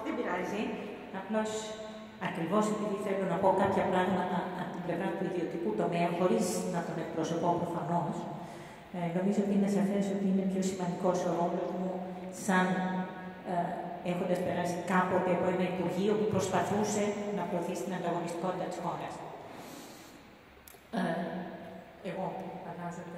δεν πειράζει. Απλώς, ακριβώς επειδή θέλω να πω κάποια πράγματα από την πλευρά του ιδιωτικού τομέα, χωρίς να τον εκπροσωπώ προφανώς, νομίζω ότι είναι σαφές ότι είναι πιο σημαντικός ο ρόλος μου σαν έχοντας περάσει κάποτε από ένα Υπουργείο που προσπαθούσε να προωθήσει την ανταγωνιστικότητα της χώρας. Εγώ, φαντάζομαι.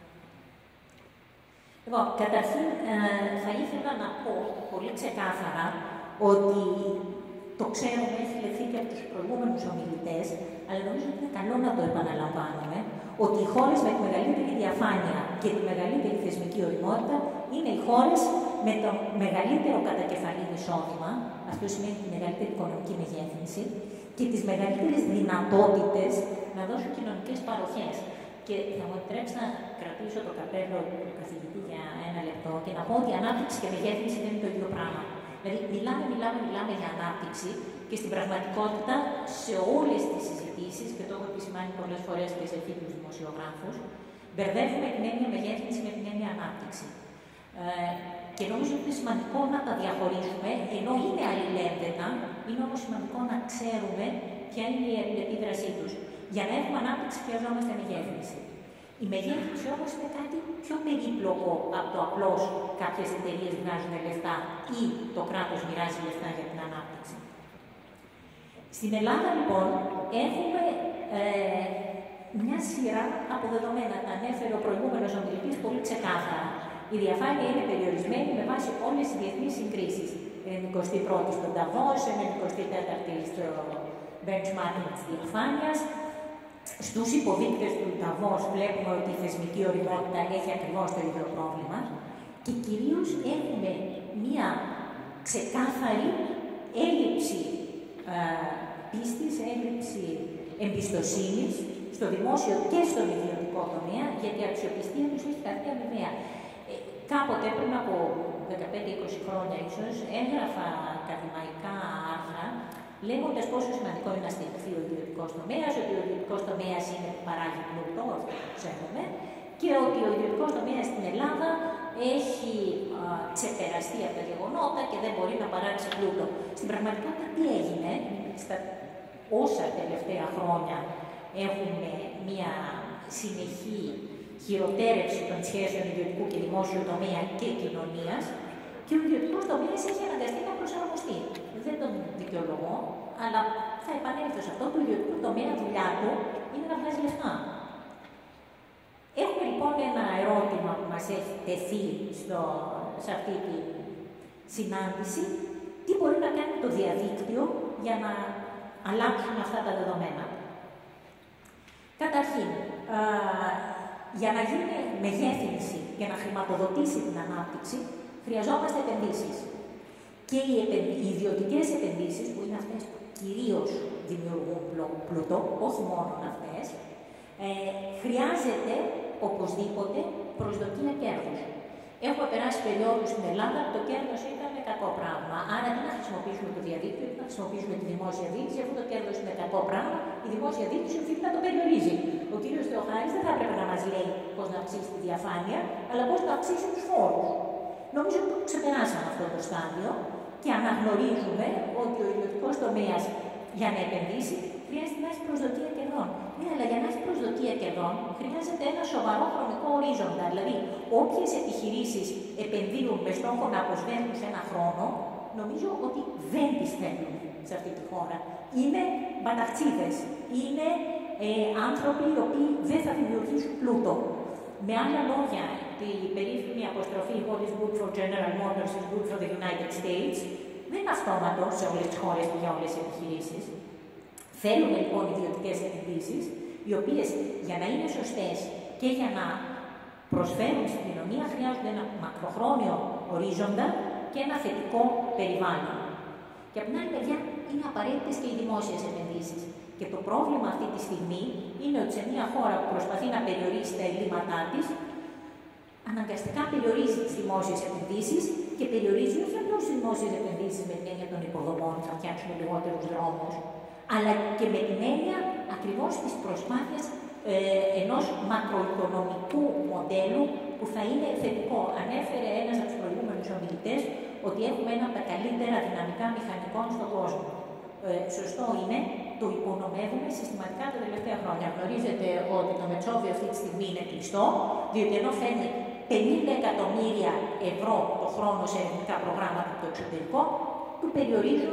Λοιπόν, καταρχήν θα ήθελα να πω πολύ ξεκάθαρα ότι το ξέρουμε, έχει λεχθεί και από τους προηγούμενους ομιλητές, αλλά νομίζω ότι είναι καλό να το επαναλαμβάνουμε, ότι οι χώρες με τη μεγαλύτερη διαφάνεια και τη μεγαλύτερη θεσμική οριμότητα είναι οι χώρες με το μεγαλύτερο κατακεφαλήν εισόδημα, αυτό σημαίνει τη μεγαλύτερη οικονομική μεγέθυνση, και τις μεγαλύτερες δυνατότητες να δώσουν κοινωνικές παροχές. Και θα μου επιτρέψει να κρατήσω το καπέλο του καθηγητή για ένα λεπτό και να πω ότι η ανάπτυξη και μεγέθυνση δεν είναι το ίδιο πράγμα. Δηλαδή, μιλάμε για ανάπτυξη και στην πραγματικότητα σε όλες τις συζητήσεις, και το έχω επισημάνει πολλές φορές και σε φίλους δημοσιογράφους, μπερδεύουμε την έννοια μεγέθυνση με την έννοια ανάπτυξη. Και νομίζω ότι είναι σημαντικό να τα διαχωρίσουμε, ενώ είναι αλληλένδετα, είναι όμως σημαντικό να ξέρουμε ποια είναι η αλληλεπίδρασή τους. Για να έχουμε ανάπτυξη χρειαζόμαστε μεγέθυνση. Η μεγέθυνση όμως είναι κάτι πιο περίπλοκο από το απλώς κάποιες εταιρείες βγάζουν λεφτά ή το κράτος μοιράζει λεφτά για την ανάπτυξη. Στην Ελλάδα, λοιπόν, έχουμε μια σειρά από δεδομένα. Τα ανέφερε ο προηγούμενος ομιλητής πολύ ξεκάθαρα. Η διαφάνεια είναι περιορισμένη με βάση όλες τις διεθνείς συγκρίσεις. 91η στον Νταβός, 94η στο benchmarking της διαφάνειας. Στους υποδείκτες του Νταβός βλέπουμε ότι η θεσμική οριμότητα έχει ακριβώς το ίδιο πρόβλημα και κυρίως έχουμε μία ξεκάθαρη έλλειψη πίστης, έλλειψη εμπιστοσύνης στο δημόσιο και στον ιδιωτικό τομέα, γιατί η αξιοπιστία τους έχει καθεί αμοιβαία. Κάποτε, πριν από 15-20 χρόνια ίσως, έγραφα ακαδημαϊκά άρθρα, λέγοντας πόσο σημαντικό είναι να στηριχθεί ο ιδιωτικός τομέας, ότι ο ιδιωτικός τομέας είναι που παράγει πλούτο, αυτό το ξέρουμε, και ότι ο ιδιωτικός τομέας στην Ελλάδα έχει ξεπεραστεί από τα γεγονότα και δεν μπορεί να παράξει πλούτο. Στην πραγματικότητα, τι έγινε, στα όσα τελευταία χρόνια έχουμε μία συνεχή χειροτέρευση των σχέσεων ιδιωτικού και δημόσιου τομέα και κοινωνίας, και ο ιδιωτικός τομέας έχει αναγκαστεί να προσαρμοστεί. Δεν τον δικαιολογώ, αλλά θα επανέλθω σε αυτό. Το ιδιωτικό τομέα δουλειά του είναι να βγάζει λεφτά. Έχουμε λοιπόν ένα ερώτημα που μας έχει τεθεί σε αυτή τη συνάντηση. Τι μπορεί να κάνει το διαδίκτυο για να αλλάξουν αυτά τα δεδομένα. Καταρχήν, για να γίνει μεγέθυνση και να χρηματοδοτήσει την ανάπτυξη, χρειαζόμαστε επενδύσεις. Και οι ιδιωτικές επενδύσεις, που είναι αυτές που κυρίως δημιουργούν πλούτο, όχι μόνο αυτές, χρειάζεται οπωσδήποτε προσδοκία κέρδους. Έχουμε περάσει περιόδους στην Ελλάδα που το κέρδος ήταν κακό πράγμα. Άρα, τι να χρησιμοποιήσουμε το διαδίκτυο, τι να χρησιμοποιήσουμε τη δημόσια διοίκηση, αφού το κέρδος είναι κακό πράγμα, η δημόσια διοίκηση οφείλει να το περιορίζει. Ο κ. Θεοχάρης δεν θα έπρεπε να μας λέει πώς να αυξήσει τη διαφάνεια, αλλά πώς να αυξήσει τους φόρους. Νομίζω ότι ξεπεράσαμε αυτό το στάδιο και αναγνωρίζουμε ότι ο ιδιωτικός τομέας για να επενδύσει χρειάζεται να έχει προσδοκία κερδών. Ναι, αλλά για να έχει προσδοκία κερδών χρειάζεται ένα σοβαρό χρονικό ορίζοντα. Δηλαδή, όποιες επιχειρήσεις επενδύουν με στόχο να αποσβέσουν σε ένα χρόνο, νομίζω ότι δεν τις θέλουν σε αυτή τη χώρα. Είναι μπαταχτσίδες. Είναι άνθρωποι οι οποίοι δεν θα δημιουργήσουν πλούτο. Με άλλα λόγια, η περίφημη αποστροφή «What is good for General Motors is good for the United States» δεν είναι αυτόματο σε όλες τις χώρες και για όλες τις επιχειρήσεις. Θέλουμε λοιπόν ιδιωτικές επενδύσεις, οι οποίες για να είναι σωστές και για να προσφέρουν στην κοινωνία χρειάζονται ένα μακροχρόνιο ορίζοντα και ένα θετικό περιβάλλον. Και από την άλλη μεριά είναι απαραίτητες και οι δημόσιες επενδύσεις. Και το πρόβλημα αυτή τη στιγμή είναι ότι σε μια χώρα που προσπαθεί να περιορίσει τα ελλείμματά της, αναγκαστικά περιορίζει τις δημόσιες επενδύσεις και περιορίζει όχι απλώς τις δημόσιες επενδύσεις με την έννοια των υποδομών, θα φτιάξουμε λιγότερους δρόμους, αλλά και με την έννοια ακριβώς της προσπάθειας ενός μακροοικονομικού μοντέλου που θα είναι θετικό. Ανέφερε ένας από τους προηγούμενους ομιλητές ότι ότι έχουμε ένα από τα καλύτερα δυναμικά μηχανικών στον κόσμο. Σωστό είναι, το υπονομεύουμε συστηματικά τα τελευταία χρόνια. Γνωρίζετε ότι το Μετσόβιο αυτή τη στιγμή είναι κλειστό, διότι ενώ φέρνει 50 εκατομμύρια ευρώ το χρόνο σε ερευνητικά προγράμματα από το εξωτερικό, του περιορίζουν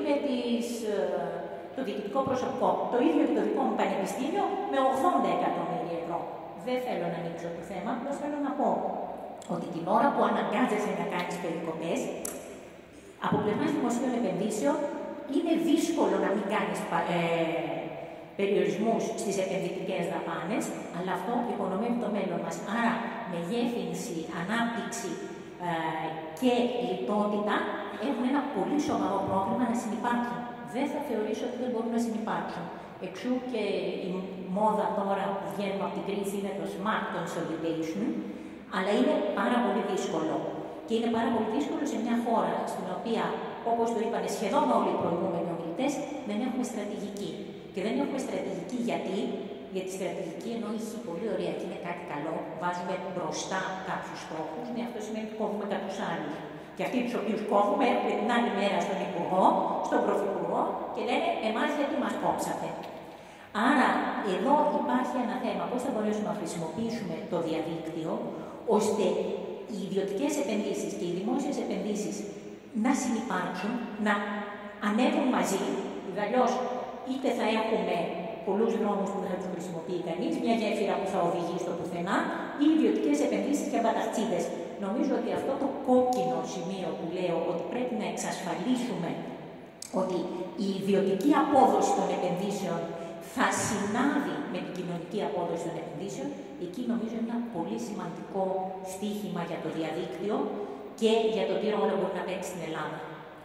το διοικητικό προσωπικό. Το ίδιο και το δικό μου πανεπιστήμιο με 80 εκατομμύρια ευρώ. Δεν θέλω να ανοίξω το θέμα, απλώς θέλω να πω ότι την ώρα που αναγκάζεσαι να κάνεις περικοπές, από πλευράς δημοσίων επενδύσεων, είναι δύσκολο να μην κάνεις περιορισμούς στις επενδυτικές δαπάνες, αλλά αυτό υπονομεύει το μέλλον μας. Άρα, μεγέθυνση, ανάπτυξη και λιτότητα έχουν ένα πολύ σοβαρό πρόβλημα να συνυπάρχουν. Δεν θα θεωρήσω ότι δεν μπορούν να συνυπάρξουν. Εξού και η μόδα τώρα που βγαίνουμε από την κρίση είναι το smart consolidation, αλλά είναι πάρα πολύ δύσκολο. Και είναι πάρα πολύ δύσκολο σε μια χώρα στην οποία, όπως το είπαν σχεδόν όλοι οι προηγούμενοι ομιλητές, δεν έχουμε στρατηγική. Και δεν έχουμε στρατηγική γιατί τη στρατηγική, ενώ έχει πολύ ωραία και είναι κάτι καλό, βάζουμε μπροστά κάποιους στόχους, ναι, αυτό σημαίνει ότι κόβουμε κάποιους άλλους. Και αυτοί τους οποίους κόβουμε έρχονται την άλλη μέρα στον Υπουργό, στον Πρωθυπουργό και λένε εμάς γιατί μας κόψατε. Άρα εδώ υπάρχει ένα θέμα πώς θα μπορέσουμε να χρησιμοποιήσουμε το διαδίκτυο ώστε οι ιδιωτικές επενδύσεις και οι δημόσιες επενδύσεις να συνυπάρξουν, να ανέβουν μαζί, αλλιώς είτε θα έχουμε πολλούς δρόμους που δεν θα τους χρησιμοποιεί κανείς, μια γέφυρα που θα οδηγεί στο πουθενά, ή ιδιωτικές επενδύσεις και μπαταχτσίδες. Νομίζω ότι αυτό το κόκκινο σημείο που λέω ότι πρέπει να εξασφαλίσουμε ότι η ιδιωτική απόδοση των επενδύσεων θα συνάδει με την κοινωνική απόδοση των επενδύσεων, εκεί νομίζω είναι ένα πολύ σημαντικό στίχημα για το διαδίκτυο και για το τι ρόλο μπορεί να παίξει στην Ελλάδα.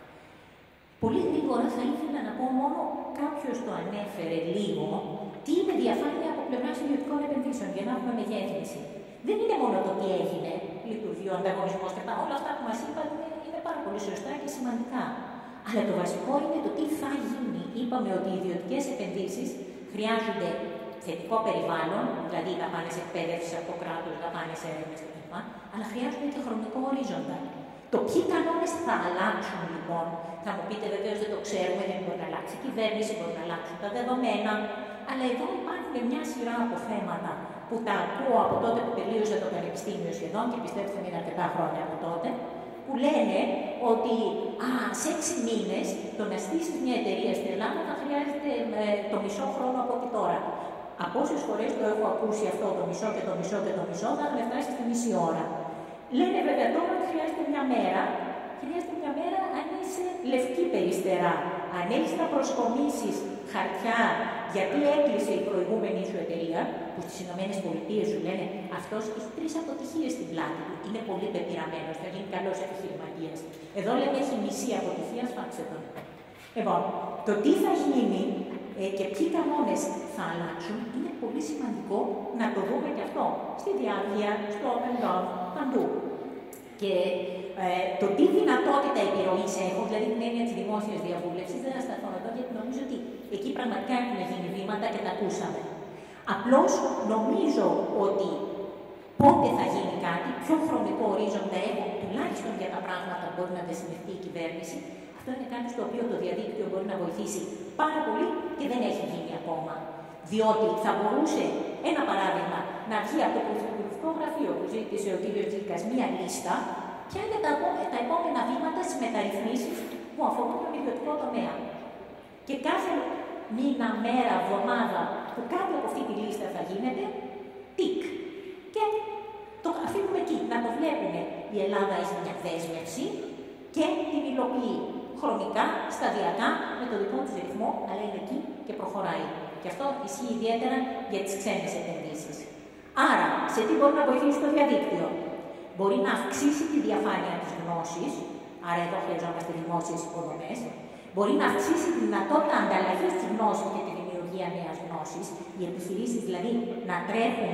Πολύ γρήγορα θα ήθελα να πω μόνο, κάποιος το ανέφερε λίγο, τι είναι διαφάνεια από πλευράς ιδιωτικών επενδύσεων για να έχουμε μεγέθυνση. Δεν είναι μόνο το τι έγινε, λειτουργεί ο ανταγωνισμός και όλα αυτά που μας είπατε είναι πάρα πολύ σωστά και σημαντικά. Αλλά το βασικό είναι το τι θα γίνει. Είπαμε ότι οι ιδιωτικές επενδύσεις χρειάζονται θετικό περιβάλλον, δηλαδή δαπάνες εκπαίδευσης από το κράτος, δαπάνες έρευνας κτλ. Αλλά χρειάζονται και χρονικό ορίζοντα. Το ποιοι κανόνες θα αλλάξουν λοιπόν, θα μου πείτε βεβαίως δεν το ξέρουμε, δεν μπορεί να αλλάξει η κυβέρνηση, μπορεί να αλλάξουν τα δεδομένα. Αλλά εδώ υπάρχουν μια σειρά από θέματα που τα ακούω από τότε που τελείωσε το πανεπιστήμιο σχεδόν και πιστεύω ότι είναι αρκετά χρόνια από τότε, που λένε ότι σε 6 μήνες το να στήσεις μια εταιρεία στην Ελλάδα θα χρειάζεται το μισό χρόνο από εκεί τώρα. Από όσες φορές το έχω ακούσει αυτό το μισό και το μισό και το μισό, θα με φτάσει στη μισή ώρα. Λένε βέβαια τώρα ότι χρειάζεται μια μέρα. Χρειάζεται μια μέρα αν είσαι λευκή περιστερά. Αν έχεις να προσκομίσεις χαρτιά γιατί έκλεισε η προηγούμενη σου εταιρεία, που στις ΗΠΑ σου λένε αυτός έχει 3 αποτυχίες στην πλάτη του. Είναι πολύ πεπειραμένος, θα γίνει καλός επιχειρηματίας. Εδώ λέμε έχει μισή αποτυχία, σφάξε τον. Λοιπόν, το τι θα γίνει και ποιοι κανόνες θα αλλάξουν είναι πολύ σημαντικό να το δούμε και αυτό. Στη διάρκεια, στο open παντού. Και το τι δυνατότητα επιρροής έχω, δηλαδή την έννοια της δημόσιας διαβούλευσης, δεν θα σταθώ εδώ γιατί νομίζω ότι εκεί πραγματικά έχουν γίνει βήματα και τα ακούσαμε. Απλώς νομίζω ότι πότε θα γίνει κάτι, ποιο χρονικό ορίζοντα έχω, τουλάχιστον για τα πράγματα που μπορεί να δεσμευτεί η κυβέρνηση, αυτό είναι κάτι στο οποίο το διαδίκτυο μπορεί να βοηθήσει πάρα πολύ και δεν έχει γίνει ακόμα. Διότι θα μπορούσε, ένα παράδειγμα, να βγει από το Πρωθυπουργικό Γραφείο που ζήτησε ο κ. Τζίκας μία λίστα, ποια είναι τα επόμενα βήματα στις μεταρρυθμίσεις που αφορούν τον ιδιωτικό τομέα. Και κάθε μήνα, μέρα, εβδομάδα που κάτι από αυτή τη λίστα θα γίνεται, τικ. Και το αφήνουμε εκεί, να το βλέπουν. Η Ελλάδα έχει μια δέσμευση και την υλοποιεί χρονικά, σταδιακά, με το δικό του ρυθμό, αλλά είναι εκεί και προχωράει. Και αυτό ισχύει ιδιαίτερα για τις ξένες επενδύσεις. Άρα, σε τι μπορεί να βοηθήσει το διαδίκτυο? Μπορεί να αυξήσει τη διαφάνεια της γνώσης, άρα εδώ χρειαζόμαστε δημόσιες υποδομές. Μπορεί να αυξήσει τη δυνατότητα ανταλλαγής της γνώσης και τη δημιουργία νέας γνώσης, οι επιχειρήσεις δηλαδή να τρέχουν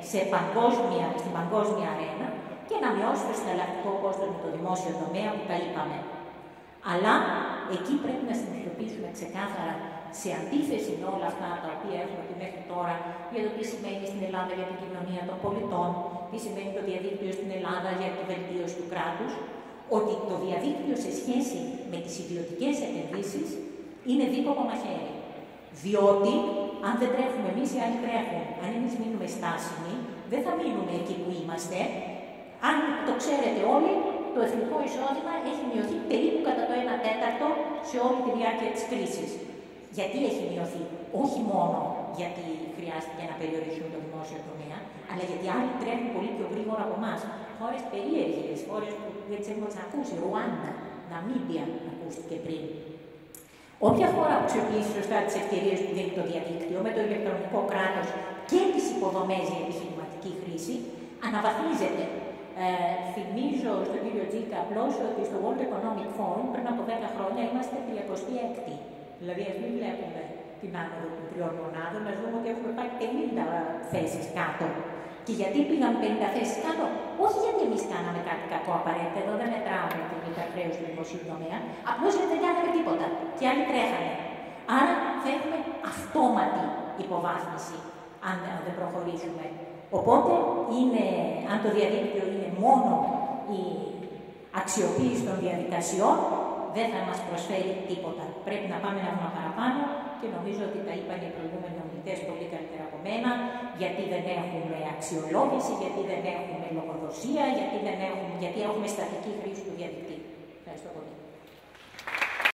στην παγκόσμια αρένα και να μειώσει το συναλλακτικό κόστος με το δημόσιο τομέα που τα είπαμε. Αλλά εκεί πρέπει να συνειδητοποιήσουμε ξεκάθαρα, σε αντίθεση με όλα αυτά τα οποία έχουμε πει μέχρι τώρα, για το τι σημαίνει στην Ελλάδα για την κοινωνία των πολιτών, τι σημαίνει το διαδίκτυο στην Ελλάδα για τη βελτίωση του κράτους, ότι το διαδίκτυο σε σχέση με τις ιδιωτικές επενδύσεις είναι δίπλωμα μαχαίρι. Διότι αν δεν τρέχουμε εμείς, οι άλλοι τρέχουν. Αν εμείς μείνουμε στάσιμοι, δεν θα μείνουμε εκεί που είμαστε. Αν το ξέρετε όλοι, το εθνικό εισόδημα έχει μειωθεί περίπου κατά το 1/4 σε όλη τη διάρκεια της κρίσης. Γιατί έχει μειωθεί? Όχι μόνο γιατί χρειάστηκε να περιορίσουμε το δημόσιο τομέα, αλλά γιατί άλλοι τρέχουν πολύ πιο γρήγορα από εμάς. Χώρες περίεργες, χώρες που δεν τις έχουμε ακούσει, Ρουάντα, Ναμίμπια, ακούστηκε πριν. Όποια χώρα που αξιοποιήσει σωστά τις ευκαιρίες που δίνει το διαδίκτυο, με το ηλεκτρονικό κράτος και τις υποδομές για επιχειρηματική χρήση, αναβαθμίζεται. Θυμίζω στον κύριο Τζίκα απλώς ότι στο World Economic Forum πριν από 10 χρόνια είμαστε 36η. Δηλαδή, ας μην βλέπουμε την άνοδο των 3 μονάδων, να δούμε ότι έχουμε πάει 50 θέσεις κάτω. Και γιατί πήγαν 50 θέσεις κάτω? Όχι γιατί εμείς κάναμε κάτι κακό απαραίτητα, εδώ δεν μετράουμε την υπερχρέωση του δημοσίου τομέα, απλώς γιατί δεν κάναμε τίποτα. Και άλλοι τρέχανε. Άρα θα έχουμε αυτόματη υποβάθμιση, αν δεν προχωρήσουμε. Οπότε, αν το διαδίκτυο είναι μόνο η αξιοποίηση των διαδικασιών, δεν θα μας προσφέρει τίποτα. Πρέπει να πάμε ένα βήμα παραπάνω και νομίζω ότι τα είπαν οι προηγούμενοι ομιλητές πολύ καλύτερα από μένα, γιατί δεν έχουμε αξιολόγηση, γιατί δεν έχουμε λογοδοσία, γιατί έχουμε στατική χρήση του διαδικτύου. Ευχαριστώ πολύ.